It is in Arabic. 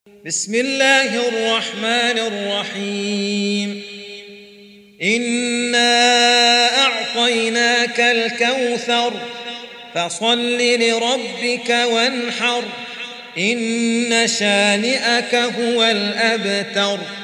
بسم الله الرحمن الرحيم. إنا أعطيناك الكوثر فصل لربك وانحر إن شانئك هو الأبتر.